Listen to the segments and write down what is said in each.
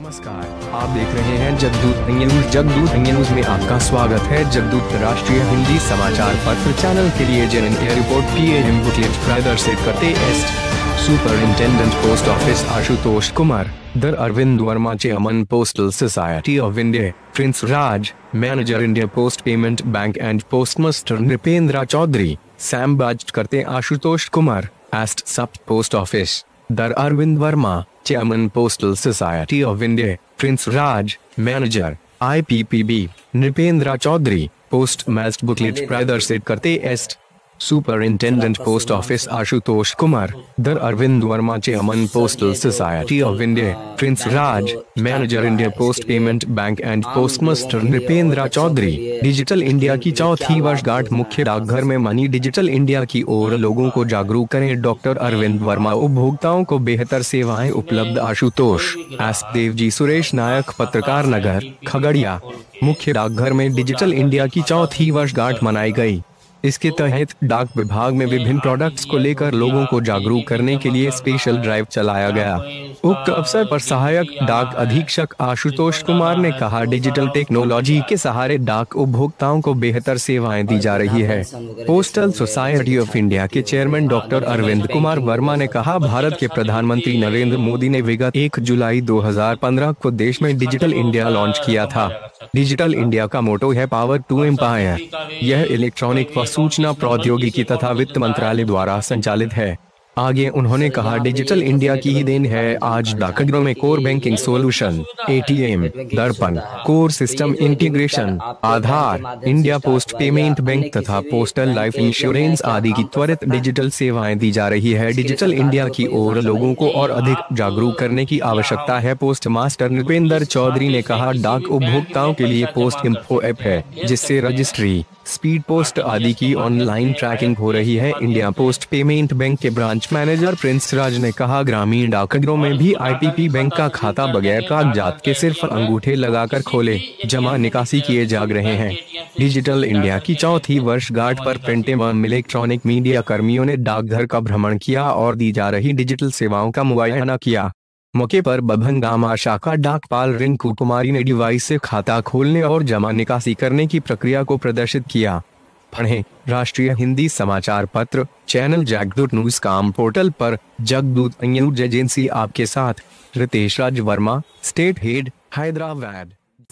नमस्कार, आप देख रहे हैं जगदूत न्यूज। जगदूत न्यूज में आपका स्वागत है। जगदूत राष्ट्रीय हिंदी समाचार पत्र चैनल के लिए जेएनके रिपोर्ट पीएम बुकलेट प्रदर्शित करते asst superintendent post office Ashutosh Kumar, the Arvind Verma chairman postal society of India, Prince Raj manager India post payment bank and postmaster Nripendra Chaudhary, सैम बाज करते Ashutosh Kumar, asst sub post office, the Arvind Verma chairman postal society of India, Prince Raj manager IPPB, Nripendra Chaudhary postmaster booklet प्रदर्शित करते asst superintendent post office Ashutosh Kumar, the Arvind Verma chairman postal society of India, Prince Raj manager India post payment bank and postmaster Nripendra Chaudhary. Digital India की चौथी वर्षगांठ मुख्य डाकघर में money. Digital India की ओर लोगों को जागरूक करें डॉक्टर अरविंद वर्मा, उपभोक्ताओं को बेहतर सेवाएं उपलब्ध आशुतोष एस देवजी, सुरेश नायक, पत्रकार नगर, खगड़िया। मुख्य डाकघर में डिजिटल इंडिया की चौथी वर्षगांठ मनाई गई। इसके तहत डाक विभाग में विभिन्न प्रोडक्ट्स को लेकर लोगों को जागरूक करने के लिए स्पेशल ड्राइव चलाया गया। उक्त अवसर पर सहायक डाक अधीक्षक आशुतोष कुमार ने कहा, डिजिटल टेक्नोलॉजी के सहारे डाक उपभोक्ताओं को बेहतर सेवाएं दी जा रही है। पोस्टल सोसाइटी ऑफ इंडिया के चेयरमैन डॉक्टर अरविंद कुमार वर्मा ने कहा, भारत के प्रधानमंत्री नरेंद्र मोदी ने विगत 1 जुलाई 2015 को देश में डिजिटल इंडिया लॉन्च किया था। डिजिटल इंडिया का मोटो है पावर टू एम्पायर। यह इलेक्ट्रॉनिक व सूचना प्रौद्योगिकी तथा वित्त मंत्रालय द्वारा संचालित है। आगे उन्होंने कहा, डिजिटल इंडिया की ही देन है आज डाकघरों में core banking solution, ATM, Darpan, core system integration, Aadhaar, India post payment bank तथा पोस्टल लाइफ इंश्योरेंस आदि की त्वरित डिजिटल सेवाएं दी जा रही है। डिजिटल इंडिया की ओर लोगों को और अधिक जागरूक करने की आवश्यकता है। पोस्ट मास्टर नृपेंद्र चौधरी ने कहा, डाक उपभोक्ताओं के लिए पोस्ट इन्फो ऐप है, जिससे रजिस्ट्री, स्पीड पोस्ट आदि की ऑनलाइन ट्रैकिंग हो रही है। इंडिया पोस्ट पेमेंट बैंक के ब्रांच मैनेजर प्रिंस राज ने कहा, ग्रामीण डाकघरों में भी IPP बैंक का खाता बगैर कागजात के सिर्फ अंगूठे लगाकर खोले जमा निकासी किए जा रहे हैं। डिजिटल इंडिया की चौथी वर्षगांठ पर प्रिंट एवं इलेक्ट्रॉनिक मीडिया कर्मियों ने डाकघर का भ्रमण किया और दी जा रही डिजिटल सेवाओं का मुआयना किया। मौके पर बभनगामा शाखा डाकपाल रिंकू कुमारी ने डिवाइस से खाता खोलने और जमा निकासी करने की प्रक्रिया को प्रदर्शित किया। पढ़ें राष्ट्रीय हिंदी समाचार पत्र channel Jagdoot news com portal पर। जगदूत न्यूज एजेंसी आपके साथ। Ritesh Raj Verma, state head, Hyderabad.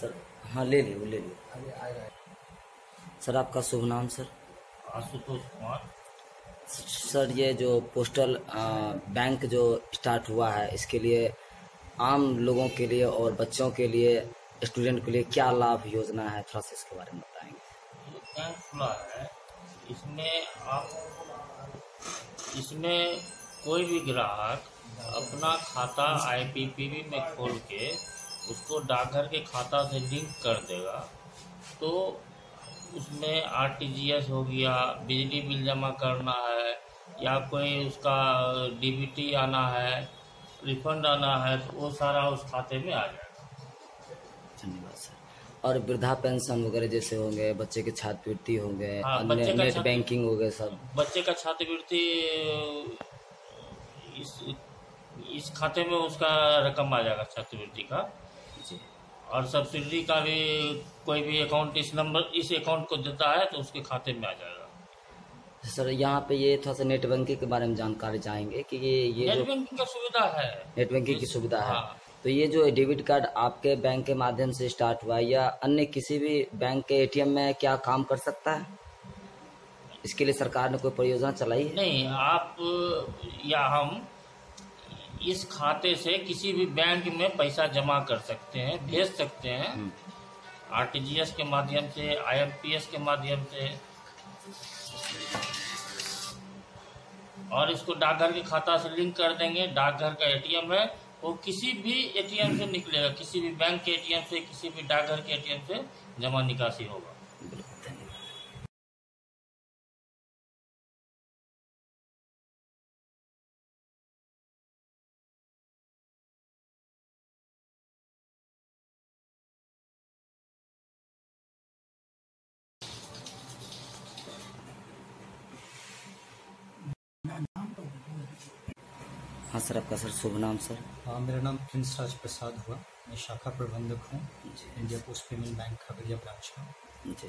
हाँ ले लियो। सर आपका शुभ नाम? सर आशुतोष कुमार। सर ये जो पोस्टल बैंक जो स्टार्ट हुआ है, इसके लिए आम लोगों के लिए और बच्चों के लिए, स्टूडेंट के लिए क्या लाभ योजना है, थोड़ा सा इसके बारे में बताएंगे। बैंक खुला है, इसमें कोई भी ग्राहक अपना खाता IPPB में खोल के उसको डाकघर के खाता से लिंक कर देगा, तो उसमें RTGS हो गया, बिजली बिल जमा करना है या कोई उसका DBT आना है, रिफंड आना है, तो वो सारा उस खाते में आ जाएगा। धन्यवाद सर। और वृद्धा पेंशन वगैरह जैसे होंगे, बच्चे के छात्रवृत्ति होंगे, हाँ, नेट बैंकिंग हो गए, सब बच्चे का छात्रवृत्ति इस खाते में उसका रकम आ जाएगा छात्रवृत्ति का जी। और सब्सिडी का भी कोई भी अकाउंट इस अकाउंट को देता है तो उसके खाते में आ जाएगा। सर यहाँ पे ये थोड़ा सा नेट बैंकिंग के बारे में जानकारी चाहेंगे कि ये नेट बैंकिंग का सुविधा है, नेट बैंकिंग की सुविधा है। हाँ। तो ये जो डेबिट कार्ड आपके बैंक के माध्यम से स्टार्ट हुआ है या अन्य किसी भी बैंक के ATM में क्या काम कर सकता है? इसके लिए सरकार ने कोई परियोजना चलाई है? नहीं, आप या हम इस खाते से किसी भी बैंक में पैसा जमा कर सकते हैं, भेज सकते हैं, RTGS के माध्यम से, IMPS के माध्यम से, और इसको डाकघर के खाता से लिंक कर देंगे। डाकघर का ATM है, वो किसी भी ATM से निकलेगा, किसी भी बैंक के ATM से, किसी भी डाकघर के ATM से जमा निकासी होगा। हाँ सर, आपका सर शुभ नाम सर? मेरा नाम प्रिंस राज प्रसाद हुआ। मैं शाखा प्रबंधक हूँ India post payment bank Khagaria branch का। जी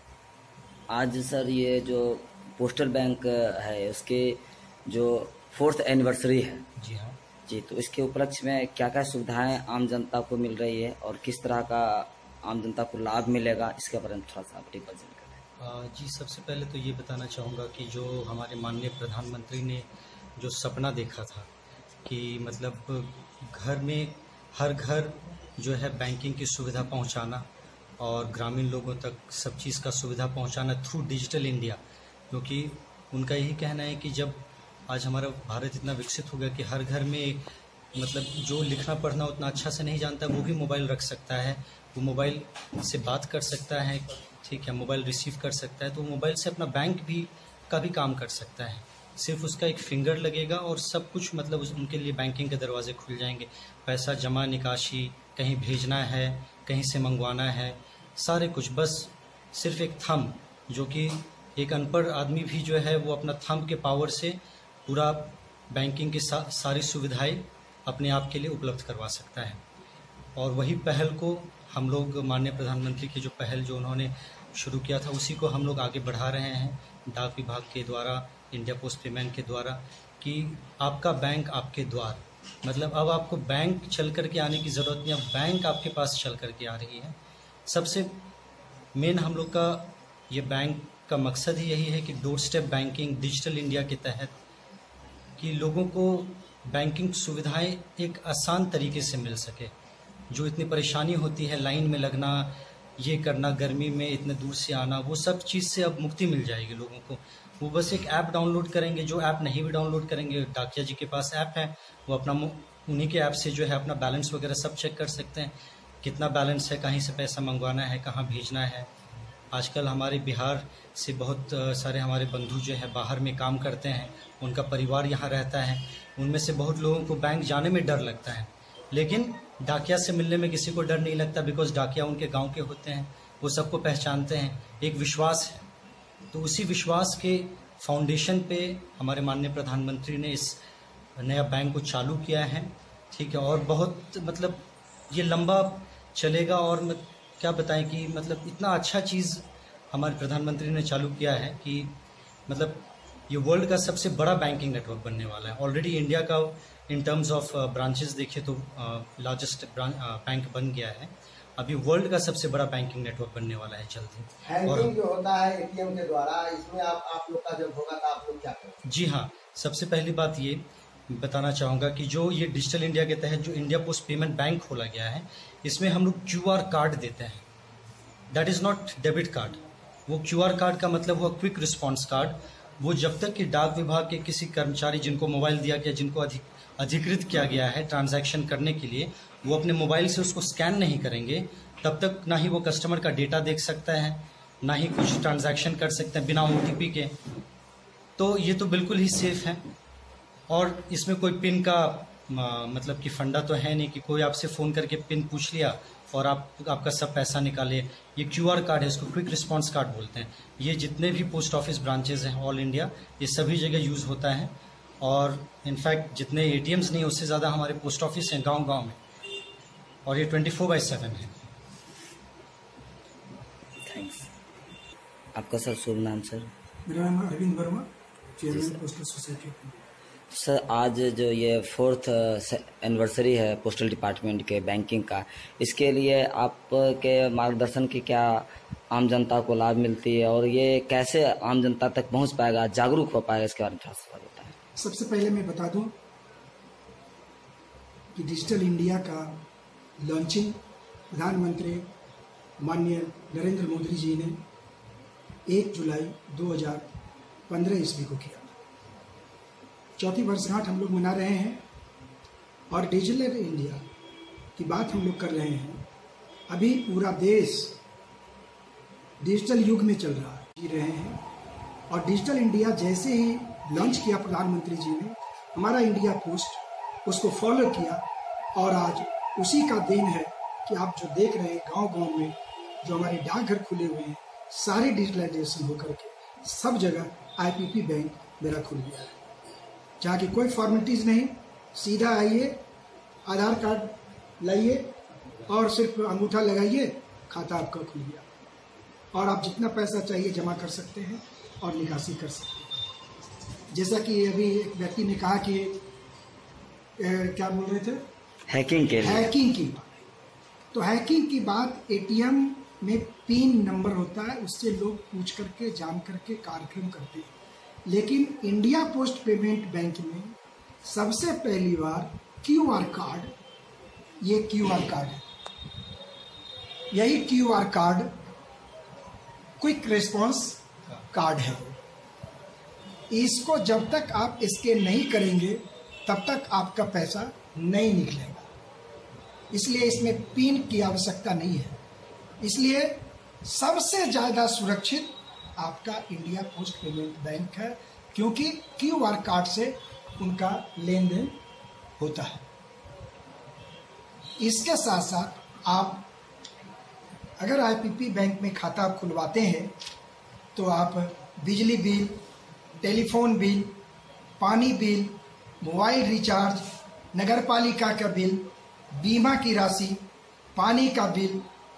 सर। आज सर ये जो पोस्टल बैंक है उसके जो 4th एनिवर्सरी है। जी हाँ जी, तो इसके उपलक्ष्य में क्या क्या सुविधाएं आम जनता को मिल रही है और किस तरह का आम जनता को लाभ मिलेगा, इसके बारे में थोड़ा सा आप रिप्रेजेंट करें। जी, सबसे पहले तो ये बताना चाहूँगा कि जो हमारे माननीय प्रधानमंत्री ने जो सपना देखा था कि मतलब घर में हर घर जो है बैंकिंग की सुविधा पहुंचाना और ग्रामीण लोगों तक सब चीज़ का सुविधा पहुंचाना थ्रू डिजिटल इंडिया, क्योंकि उनका यही कहना है कि जब आज हमारा भारत इतना विकसित हो गया कि हर घर में मतलब जो लिखना पढ़ना उतना अच्छा से नहीं जानता वो भी मोबाइल रख सकता है, वो मोबाइल से बात कर सकता है, ठीक है, मोबाइल रिसीव कर सकता है, तो मोबाइल से अपना बैंक भी का भी काम कर सकता है। सिर्फ उसका एक फिंगर लगेगा और सब कुछ मतलब उनके लिए बैंकिंग के दरवाजे खुल जाएंगे। पैसा जमा निकासी, कहीं भेजना है, कहीं से मंगवाना है, सारे कुछ बस सिर्फ एक थंब, जो कि एक अनपढ़ आदमी भी जो है वो अपना थंब के पावर से पूरा बैंकिंग की सारी सुविधाएं अपने आप के लिए उपलब्ध करवा सकता है। और वही पहल को हम लोग माननीय प्रधानमंत्री की जो पहल जो उन्होंने शुरू किया था उसी को हम लोग आगे बढ़ा रहे हैं डाक विभाग के द्वारा, इंडिया पोस्ट पेमेंट के द्वारा, कि आपका बैंक आपके द्वार, मतलब अब आपको बैंक चल कर के आने की ज़रूरत नहीं, अब बैंक आपके पास चल कर के आ रही है। सबसे मेन हम लोग का ये बैंक का मकसद ही यही है कि doorstep banking digital India के तहत कि लोगों को बैंकिंग सुविधाएं एक आसान तरीके से मिल सके। जो इतनी परेशानी होती है, लाइन में लगना, ये करना, गर्मी में इतने दूर से आना, वो सब चीज़ से अब मुक्ति मिल जाएगी लोगों को। वो बस एक ऐप डाउनलोड करेंगे, जो ऐप नहीं भी डाउनलोड करेंगे, डाकिया जी के पास ऐप है, वो अपना उन्हीं के ऐप से जो है अपना बैलेंस वगैरह सब चेक कर सकते हैं, कितना बैलेंस है, कहीं से पैसा मंगवाना है, कहाँ भेजना है। आजकल हमारे बिहार से बहुत सारे हमारे बंधु जो है बाहर में काम करते हैं, उनका परिवार यहाँ रहता है, उनमें से बहुत लोगों को बैंक जाने में डर लगता है, लेकिन डाकिया से मिलने में किसी को डर नहीं लगता, बिकॉज डाकिया उनके गांव के होते हैं, वो सबको पहचानते हैं, एक विश्वास है। तो उसी विश्वास के फाउंडेशन पे हमारे माननीय प्रधानमंत्री ने इस नया बैंक को चालू किया है, ठीक है। और बहुत मतलब ये लंबा चलेगा और क्या बताएं कि मतलब इतना अच्छा चीज़ हमारे प्रधानमंत्री ने चालू किया है कि मतलब ये वर्ल्ड का सबसे बड़ा बैंकिंग नेटवर्क बनने वाला है। ऑलरेडी इंडिया का इन टर्म्स ऑफ ब्रांचेस देखें तो लार्जेस्ट बैंक बन गया है, अभी वर्ल्ड का सबसे बड़ा बैंकिंग नेटवर्क बनने वाला है जल्दी। हैंडलिंग जो होता है एटीएम के द्वारा, इसमें आप लोग का जब होगा तो आप लोग क्या करेंगे? जी हाँ, सबसे पहली बात ये बताना चाहूँगा कि जो ये डिजिटल इंडिया के तहत जो इंडिया पोस्ट पेमेंट बैंक खोला गया है, इसमें हम लोग QR कार्ड देते हैं। That is not debit card. वो QR कार्ड का मतलब हुआ क्विक रिस्पॉन्स कार्ड। वो जब तक कि डाक विभाग के किसी कर्मचारी जिनको मोबाइल दिया गया, जिनको अधिकृत किया गया है ट्रांजैक्शन करने के लिए, वो अपने मोबाइल से उसको स्कैन नहीं करेंगे, तब तक ना ही वो कस्टमर का डेटा देख सकता है, ना ही कुछ ट्रांजैक्शन कर सकते हैं बिना OTP के। तो ये तो बिल्कुल ही सेफ है। और इसमें कोई पिन का मतलब कि फंडा तो है नहीं कि कोई आपसे फ़ोन करके पिन पूछ लिया और आपका सब पैसा निकाले। ये QR कार्ड है, इसको क्विक रिस्पॉन्स कार्ड बोलते हैं। ये जितने भी पोस्ट ऑफिस ब्रांचेज हैं ऑल इंडिया, ये सभी जगह यूज़ होता है। और इनफैक्ट जितने ATMs नहीं, उससे ज़्यादा हमारे पोस्ट ऑफिस हैं गांव-गांव में, और ये 24/7 है। थैंक्स। आपका सर शुभ नाम सर? मेरा नाम Arvind Verma, chairman postal society. Sir, आज जो ये 4th एनिवर्सरी है पोस्टल डिपार्टमेंट के बैंकिंग का, इसके लिए आपके मार्गदर्शन की क्या आम जनता को लाभ मिलती है और ये कैसे आम जनता तक पहुंच पाएगा, जागरूक हो पाएगा, इसके बारे में थोड़ा सा बताएं। सबसे पहले मैं बता दूं कि डिजिटल इंडिया का लॉन्चिंग प्रधानमंत्री माननीय नरेंद्र मोदी जी ने 1 जुलाई 2015 ईस्वी को किया। चौथी वर्षगांठ हम लोग मना रहे हैं और डिजिटल इंडिया की बात हम लोग कर रहे हैं। अभी पूरा देश डिजिटल युग में चल रहा है, जी रहे हैं। और डिजिटल इंडिया जैसे ही लॉन्च किया प्रधानमंत्री जी ने, हमारा इंडिया पोस्ट उसको फॉलो किया और आज उसी का देन है कि आप जो देख रहे हैं गांव-गांव में जो हमारे डाकघर खुले हुए हैं, सारे डिजिटलाइजेशन होकर के सब जगह IPP बैंक मेरा खुल गया है, जहाँ की कोई फॉर्मेलिटीज़ नहीं, सीधा आइए, आधार कार्ड लाइए और सिर्फ अंगूठा लगाइए, खाता आपका खुल गया और आप जितना पैसा चाहिए जमा कर सकते हैं और निकासी कर सकते हैं। जैसा कि अभी एक व्यक्ति ने कहा कि क्या बोल रहे थे, हैकिंग के लिए। हैकिंग की बात। तो हैकिंग की बात, एटीएम में पिन नंबर होता है, उससे लोग पूछ करके जान करके कार्यक्रम करते हैं। लेकिन इंडिया पोस्ट पेमेंट बैंक में सबसे पहली बार क्यूआर कार्ड, ये क्यूआर कार्ड है, यही QR card quick response card है। इसको जब तक आप स्कैन नहीं करेंगे तब तक आपका पैसा नहीं निकलेगा, इसलिए इसमें पिन की आवश्यकता नहीं है। इसलिए सबसे ज़्यादा सुरक्षित आपका इंडिया पोस्ट पेमेंट बैंक है, क्योंकि क्यूआर कार्ड से उनका लेन देन होता है। इसके साथ साथ आप अगर आईपीपी बैंक में खाता खुलवाते हैं तो आप बिजली बिल, टेलीफोन बिल, पानी बिल, मोबाइल रिचार्ज, नगरपालिका का बिल, बीमा की राशि, पानी का bill,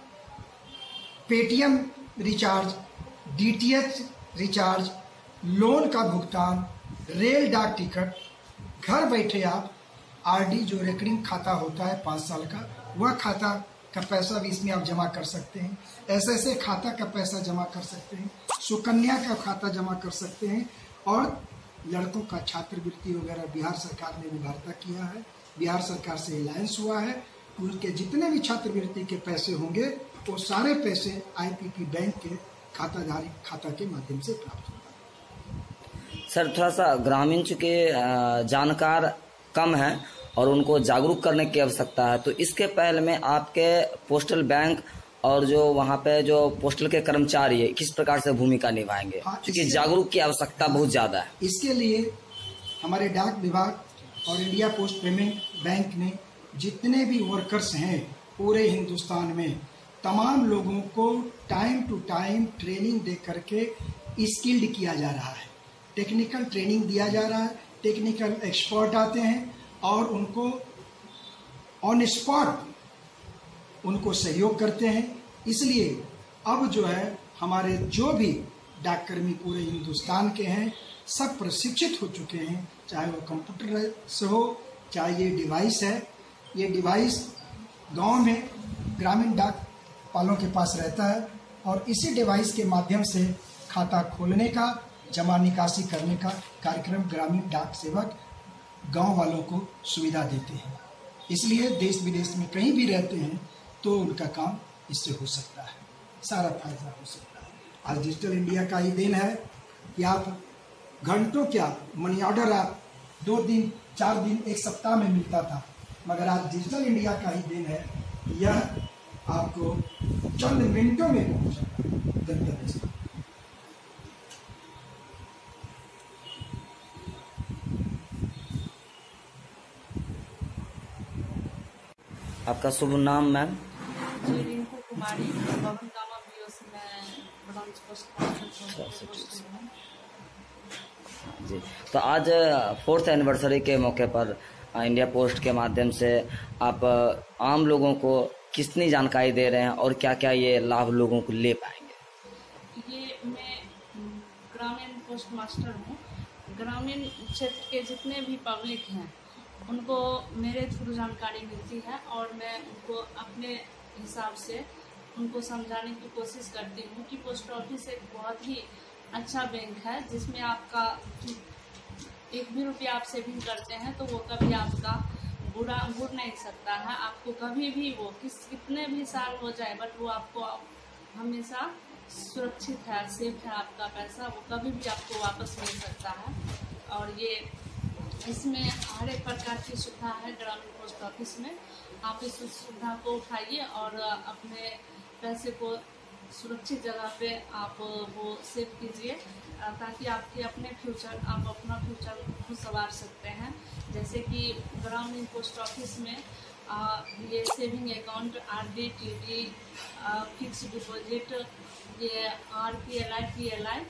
Paytm recharge, DTH recharge, loan का भुगतान, रेल डाक टिकट, घर बैठे आप आरडी जो रेकरिंग खाता होता है 5 साल का, वह खाता का पैसा भी इसमें आप जमा कर सकते हैं। ऐसे खाता का पैसा जमा कर सकते हैं, सुकन्या का खाता जमा कर सकते हैं और लड़कों का छात्रवृत्ति वगैरह बिहार सरकार ने उधारता किया है, बिहार सरकार से अलायंस हुआ है। उनके जितने भी छात्रवृत्ति के पैसे होंगे वो सारे पैसे आईपीपी बैंक के खाताधारी खाता के माध्यम से प्राप्त होगा। सर, थोड़ा सा ग्रामीण चूँकि जानकार कम है और उनको जागरूक करने की आवश्यकता है, तो इसके पहले में आपके पोस्टल बैंक और जो वहाँ पे जो पोस्टल के कर्मचारी है किस प्रकार से भूमिका निभाएंगे? क्योंकि जागरूक की आवश्यकता बहुत ज़्यादा है। इसके लिए हमारे डाक विभाग और इंडिया पोस्ट पेमेंट बैंक ने जितने भी वर्कर्स हैं पूरे हिंदुस्तान में, तमाम लोगों को टाइम टू टाइम ट्रेनिंग दे करके स्किल्ड किया जा रहा है, टेक्निकल ट्रेनिंग दिया जा रहा है। टेक्निकल एक्सपर्ट आते हैं और उनको ऑन स्पॉट उनको सहयोग करते हैं। इसलिए अब जो है हमारे जो भी डाककर्मी पूरे हिंदुस्तान के हैं सब प्रशिक्षित हो चुके हैं, चाहे वो कंप्यूटर से हो, चाहे ये डिवाइस है। ये डिवाइस गांव में ग्रामीण डाक पालों के पास रहता है और इसी डिवाइस के माध्यम से खाता खोलने का, जमा निकासी करने का कार्यक्रम ग्रामीण डाक सेवक गांव वालों को सुविधा देते हैं। इसलिए देश विदेश में कहीं भी रहते हैं तो उनका काम इससे हो सकता है, सारा फायदा हो सकता है। आज डिजिटल इंडिया का ही दिन है कि आप घंटों क्या मनी ऑर्डर आप 2 दिन 4 दिन 1 सप्ताह में मिलता था, मगर आज डिजिटल इंडिया का ही दिन है, यह आपको चंद मिनटों में पहुंचेगा गंतव्य से। आपका शुभ नाम मैम? जी, रिंकू कुमारी, पवन कामा बीओस में ब्रांच पोस्ट हूँ। जी, तो आज 4th एनिवर्सरी के मौके पर इंडिया पोस्ट के माध्यम से आप आम लोगों को कितनी जानकारी दे रहे हैं और क्या क्या ये लाभ लोगों को ले पाएंगे? ये मैं ग्रामीण पोस्ट मास्टर हूँ। ग्रामीण क्षेत्र के जितने भी पब्लिक हैं उनको मेरे थ्रू जानकारी मिलती है और मैं उनको अपने हिसाब से उनको समझाने की कोशिश करती हूँ कि पोस्ट ऑफिस एक बहुत ही अच्छा बैंक है, जिसमें आपका 1 भी रुपया आप सेविंग करते हैं तो वो कभी आपका बुर नहीं सकता है। आपको कभी भी वो कितने भी साल हो जाए बट वो आपको हमेशा सुरक्षित है, सेफ है आपका पैसा, वो कभी भी आपको वापस मिल सकता है। और ये इसमें हर एक प्रकार की सुविधा है ग्रामीण पोस्ट ऑफिस में। आप इस सुविधा को उठाइए और अपने पैसे को सुरक्षित जगह पे आप वो सेव कीजिए, ताकि आपके अपने फ्यूचर आप अपना फ्यूचर खुद संवार सकते हैं। जैसे कि ग्रामीण पोस्ट ऑफिस में ये saving account, RD, TD, fix deposit, ये आरपीएलआई, पीएलआई,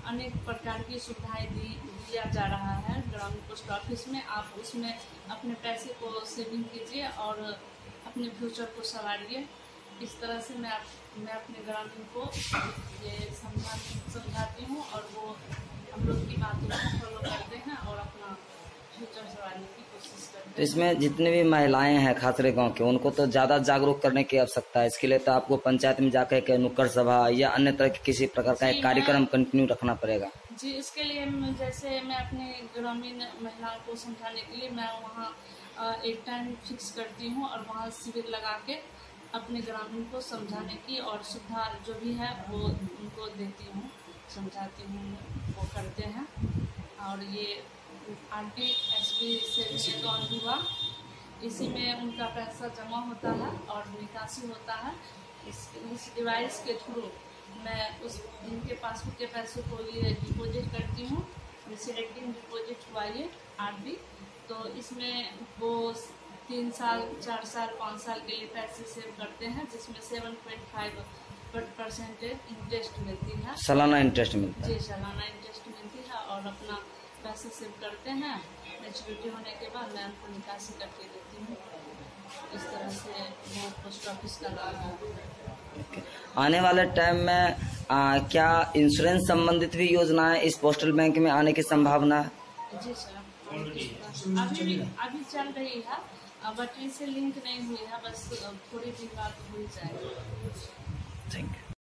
अनेक प्रकार की सुविधाएं दिया जा रहा है ग्रामीण पोस्ट ऑफिस में। आप उसमें अपने पैसे को सेविंग कीजिए और अपने फ्यूचर को संवारिए। इस तरह से मैं अपने ग्रामीण को ये समझाती हूँ और वो हम लोग की बातों को फॉलो करते हैं और अपना फ्यूचर संवारने की कोशिश करते हैं। तो इसमें जितने भी महिलाएं हैं खासरे गांव के, उनको तो ज़्यादा जागरूक करने की आवश्यकता है। इसके लिए तो आपको पंचायत में जाकर के नुक्कड़ सभा या अन्य तरह के किसी प्रकार का एक कार्यक्रम कंटिन्यू रखना पड़ेगा। जी, इसके लिए जैसे मैं अपने ग्रामीण महिलाओं को समझाने के लिए मैं वहाँ एक टाइम फिक्स करती हूँ और वहाँ शिविर लगा के अपने ग्रामीण को समझाने की और सुविधा जो भी है वो उनको देती हूँ, समझाती हूँ, वो करते हैं। और ये RTSB सेविंग अकाउंट हुआ, इसी में उनका पैसा जमा होता है और निकासी होता है। इस डिवाइस के थ्रू मैं उनके पासबुक के पैसे को ये डिपॉजिट करती हूँ। जैसे रेकरिंग डिपॉजिट हुआ ये RD, तो इसमें वो 3 साल, 4 साल, 5 साल के लिए पैसे सेव करते हैं, जिसमें 7.5% इंटरेस्ट मिलती है। सालाना इंटरेस्ट मिलता है। जी, सालाना इंटरेस्ट मिलती है और अपना पैसे सेव करते हैं। मैच्योरिटी होने के बाद मैं उनको निकासी करके देती हूँ। इस तरह से वो पोस्ट ऑफिस का लाभ है। आने वाले टाइम में क्या इंश्योरेंस संबंधित भी योजनाएं इस पोस्टल बैंक में आने की संभावना है? जी सर, अभी चल रही है, बट इससे लिंक नहीं हुई है, बस थोड़ी दिन बाद हो ही जाएगी। Thank you.